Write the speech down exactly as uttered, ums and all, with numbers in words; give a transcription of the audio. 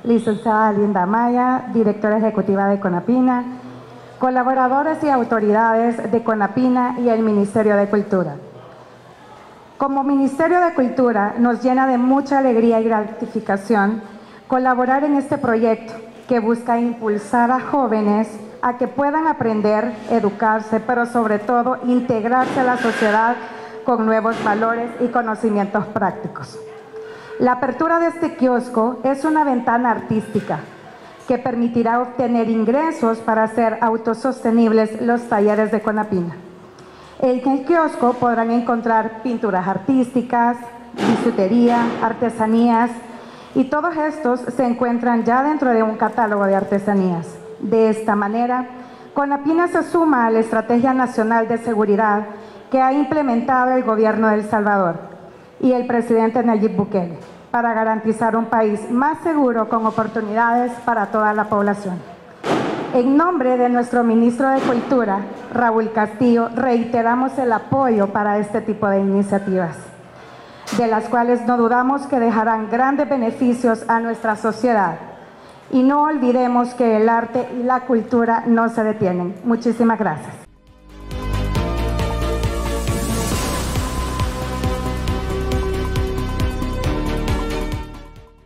licenciada Linda Maya, directora ejecutiva de CONAPINA, colaboradores y autoridades de CONAPINA y el Ministerio de Cultura. Como Ministerio de Cultura nos llena de mucha alegría y gratificación colaborar en este proyecto que busca impulsar a jóvenes a que puedan aprender, educarse, pero sobre todo integrarse a la sociedad con nuevos valores y conocimientos prácticos. La apertura de este kiosco es una ventana artística que permitirá obtener ingresos para hacer autosostenibles los talleres de CONAPINA. En el kiosco podrán encontrar pinturas artísticas, bisutería, artesanías, y todos estos se encuentran ya dentro de un catálogo de artesanías. De esta manera, CONAPINA se suma a la Estrategia Nacional de Seguridad que ha implementado el Gobierno de El Salvador y el presidente Nayib Bukele para garantizar un país más seguro con oportunidades para toda la población. En nombre de nuestro ministro de Cultura, Raúl Castillo, reiteramos el apoyo para este tipo de iniciativas, de las cuales no dudamos que dejarán grandes beneficios a nuestra sociedad. Y no olvidemos que el arte y la cultura no se detienen. Muchísimas gracias.